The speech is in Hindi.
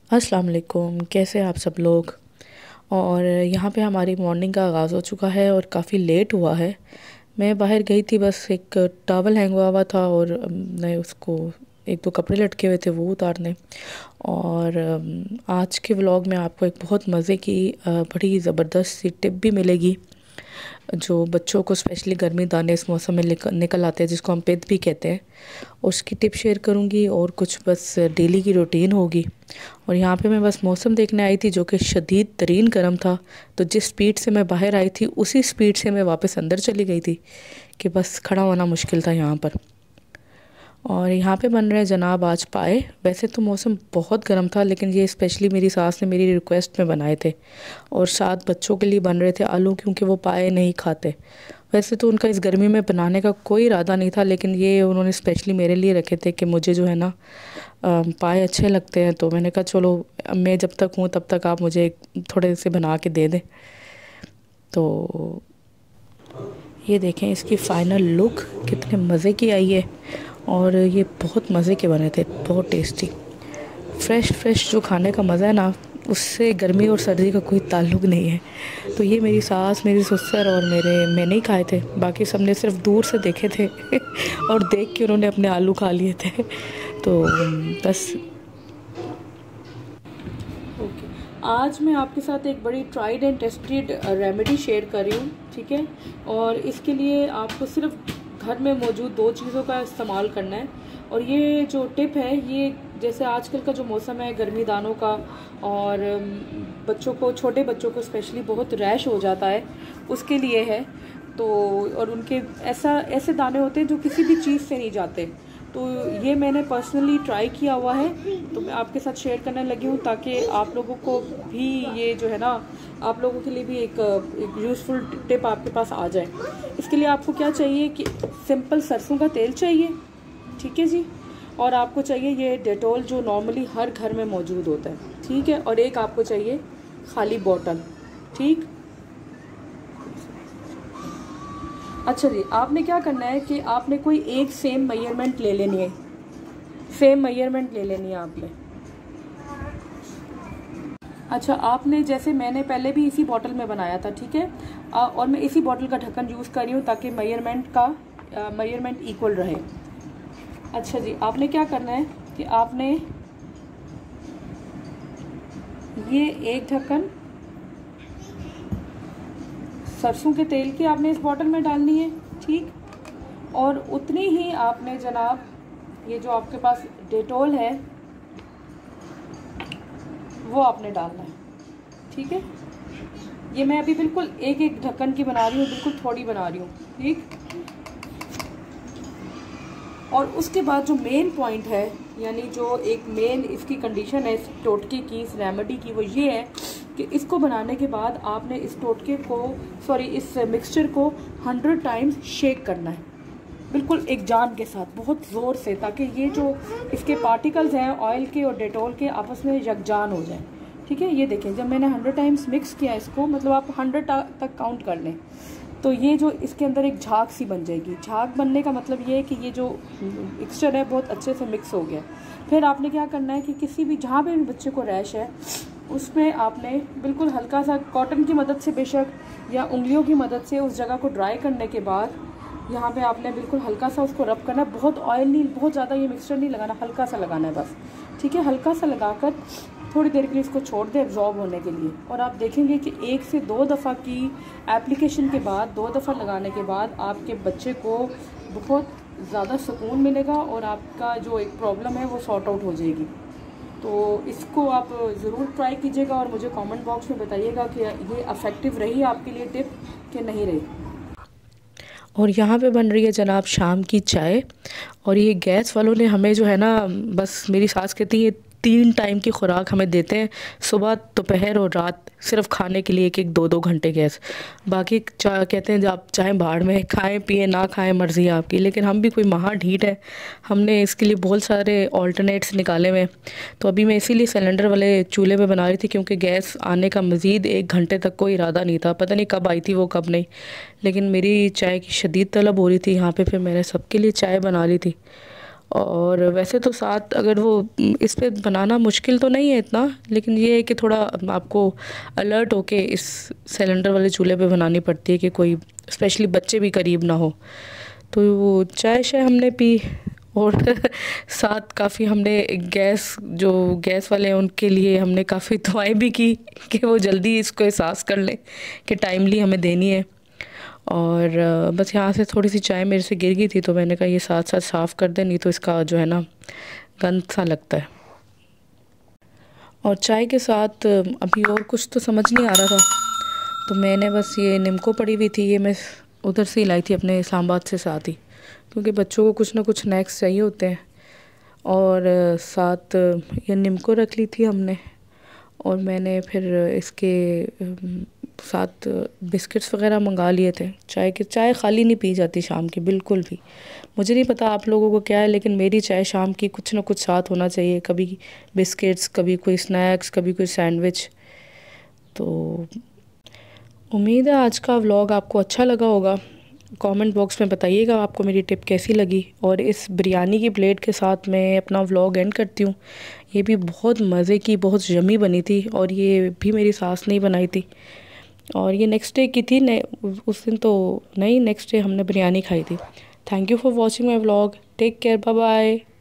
अस्सलाम वालेकुम, कैसे हैं आप सब लोग। और यहाँ पे हमारी मॉर्निंग का आगाज़ हो चुका है और काफ़ी लेट हुआ है। मैं बाहर गई थी, बस एक टॉवल हैंग हुआ था और मैं उसको एक दो कपड़े लटके हुए थे वो उतारने। और आज के व्लॉग में आपको एक बहुत मज़े की बड़ी ज़बरदस्त सी टिप भी मिलेगी जो बच्चों को स्पेशली गर्मी दाने इस मौसम में निकल आते हैं, जिसको हम पित्त भी कहते हैं। उसकी टिप शेयर करूँगी और कुछ बस डेली की रूटीन होगी। और यहाँ पे मैं बस मौसम देखने आई थी जो कि शदीद तरीन गर्म था, तो जिस स्पीड से मैं बाहर आई थी उसी स्पीड से मैं वापस अंदर चली गई थी कि बस खड़ा होना मुश्किल था यहाँ पर। और यहाँ पे बन रहे हैं जनाब आज पाए। वैसे तो मौसम बहुत गर्म था, लेकिन ये स्पेशली मेरी सास ने मेरी रिक्वेस्ट में बनाए थे। और साथ बच्चों के लिए बन रहे थे आलू, क्योंकि वो पाए नहीं खाते। वैसे तो उनका इस गर्मी में बनाने का कोई इरादा नहीं था, लेकिन ये उन्होंने स्पेशली मेरे लिए रखे थे कि मुझे जो है ना पाए अच्छे लगते हैं। तो मैंने कहा चलो, मैं जब तक हूँ तब तक आप मुझे थोड़े से बना के दे दें। तो ये देखें इसकी फ़ाइनल लुक कितने मज़े की आई है। और ये बहुत मज़े के बने थे, बहुत टेस्टी। फ्रेश फ्रेश जो खाने का मज़ा है ना, उससे गर्मी और सर्दी का कोई ताल्लुक नहीं है। तो ये मेरी सास, मेरी ससुर और मैंने ही खाए थे, बाकी सब ने सिर्फ दूर से देखे थे और देख के उन्होंने अपने आलू खा लिए थे। तो बस ओके, आज मैं आपके साथ एक बड़ी tried and tested remedy share कर रही हूँ, ठीक है। और इसके लिए आपको सिर्फ घर में मौजूद दो चीज़ों का इस्तेमाल करना है। और ये जो टिप है, ये जैसे आजकल का जो मौसम है गर्मी दानों का, और बच्चों को, छोटे बच्चों को स्पेशली बहुत रैश हो जाता है, उसके लिए है। तो और उनके ऐसे दाने होते हैं जो किसी भी चीज़ से नहीं जाते। तो ये मैंने पर्सनली ट्राई किया हुआ है, तो मैं आपके साथ शेयर करने लगी हूँ ताकि आप लोगों को भी ये जो है ना, आप लोगों के लिए भी एक यूज़फुल टिप आपके पास आ जाए। इसके लिए आपको क्या चाहिए कि सिंपल सरसों का तेल चाहिए, ठीक है जी। और आपको चाहिए ये डेटॉल जो नॉर्मली हर घर में मौजूद होता है, ठीक है। और एक आपको चाहिए खाली बॉटल, ठीक। अच्छा जी, आपने क्या करना है कि आपने कोई एक सेम मेजरमेंट ले लेनी है, सेम मेजरमेंट ले लेनी है आपने। अच्छा, आपने जैसे मैंने पहले भी इसी बॉटल में बनाया था, ठीक है। और मैं इसी बॉटल का ढक्कन यूज़ कर रही हूँ ताकि मेजरमेंट इक्वल रहे। अच्छा जी, आपने क्या करना है कि आपने ये एक ढक्कन सरसों के तेल की आपने इस बॉटल में डालनी है, ठीक। और उतनी ही आपने जनाब ये जो आपके पास डेटॉल है वो आपने डालना है, ठीक है। ये मैं अभी बिल्कुल एक एक ढक्कन की बना रही हूँ, बिल्कुल थोड़ी बना रही हूँ, ठीक। और उसके बाद जो मेन पॉइंट है, यानी जो एक मेन इसकी कंडीशन है इस टोटके की, इस रेमेडी की, वो ये है कि इसको बनाने के बाद आपने इस इस मिक्सचर को 100 टाइम्स शेक करना है, बिल्कुल एक जान के साथ, बहुत ज़ोर से, ताकि ये जो इसके पार्टिकल्स हैं ऑयल के और डेटॉल के आपस में यकजान हो जाए, ठीक है। ये देखें, जब मैंने 100 टाइम्स मिक्स किया इसको, मतलब आप 100 तक काउंट कर लें, तो ये जो इसके अंदर एक झाग सी बन जाएगी। झाग बनने का मतलब ये है कि ये जो मिक्सचर है बहुत अच्छे से मिक्स हो गया। फिर आपने क्या करना है कि किसी भी, जहाँ पे भी बच्चे को रैश है, उसमें आपने बिल्कुल हल्का सा कॉटन की मदद से बेशक या उंगलियों की मदद से उस जगह को ड्राई करने के बाद यहाँ पे आपने बिल्कुल हल्का सा उसको रब करना है। बहुत ऑयल नहीं, बहुत ज़्यादा ये मिक्सचर नहीं लगाना, हल्का सा लगाना है बस, ठीक है। हल्का सा लगाकर थोड़ी देर के लिए इसको छोड़ दें एब्जॉर्ब होने के लिए। और आप देखेंगे कि 1 से 2 दफ़ा की एप्लीकेशन के बाद, 2 दफ़ा लगाने के बाद आपके बच्चे को बहुत ज़्यादा सुकून मिलेगा और आपका जो एक प्रॉब्लम है वो सॉर्ट आउट हो जाएगी। तो इसको आप ज़रूर ट्राई कीजिएगा और मुझे कमेंट बॉक्स में बताइएगा कि ये अफेक्टिव रही आपके लिए टिप कि नहीं रही। और यहाँ पे बन रही है जनाब शाम की चाय। और ये गैस वालों ने हमें जो है ना, बस मेरी सास कहती है 3 टाइम की खुराक हमें देते हैं, सुबह, दोपहर और रात, सिर्फ खाने के लिए 1-1 2-2 घंटे गैस। बाकी कहते हैं जब आप चाहे भाड़ में खाएं पिए ना खाएं, मर्ज़ी है आपकी। लेकिन हम भी कोई महा ढीठ है, हमने इसके लिए बहुत सारे ऑल्टरनेट्स निकाले हुए। तो अभी मैं इसीलिए सिलेंडर वाले चूल्हे पे बना रही थी, क्योंकि गैस आने का मज़ीद 1 घंटे तक कोई इरादा नहीं था। पता नहीं कब आई थी वो, कब नहीं। लेकिन मेरी चाय की शदीद तलब हो रही थी यहाँ पे, फिर मैंने सबके लिए चाय बना ली थी। और वैसे तो साथ अगर वो इस पे बनाना मुश्किल तो नहीं है इतना, लेकिन ये है कि थोड़ा आपको अलर्ट होके इस सिलेंडर वाले चूल्हे पे बनानी पड़ती है कि कोई स्पेशली बच्चे भी करीब ना हो। तो वो चाय शाय हमने पी, और साथ काफ़ी हमने गैस वाले हैं उनके लिए हमने काफ़ी दुआएं भी की कि वो जल्दी इसको एहसास कर लें कि टाइमली हमें देनी है। और बस यहाँ से थोड़ी सी चाय मेरे से गिर गई थी, तो मैंने कहा ये साथ साथ साफ़ कर दे, नहीं तो इसका जो है ना गंद सा लगता है। और चाय के साथ अभी और कुछ तो समझ नहीं आ रहा था, तो मैंने बस ये निम्को पड़ी हुई थी, ये मैं उधर से ही लाई थी अपने इस्लामाबाद से साथ ही, क्योंकि बच्चों को कुछ ना कुछ स्नैक्स चाहिए होते हैं। और साथ ये निम्को रख ली थी हमने, और मैंने फिर इसके साथ बिस्किट्स वगैरह मंगा लिए थे। चाय खाली नहीं पी जाती शाम की बिल्कुल भी। मुझे नहीं पता आप लोगों को क्या है, लेकिन मेरी चाय शाम की कुछ ना कुछ साथ होना चाहिए, कभी बिस्किट्स, कभी कोई स्नैक्स, कभी कोई सैंडविच। तो उम्मीद है आज का व्लॉग आपको अच्छा लगा होगा। कमेंट बॉक्स में बताइएगा आपको मेरी टिप कैसी लगी। और इस बिरयानी की प्लेट के साथ मैं अपना व्लॉग एंड करती हूँ। ये भी बहुत मज़े की, बहुत यम्मी बनी थी, और ये भी मेरी सास ने ही बनाई थी। और ये नेक्स्ट डे की थी, उस दिन तो नहीं, नेक्स्ट डे हमने बिरयानी खाई थी। Thank you for watching my vlog. Take care, bye bye.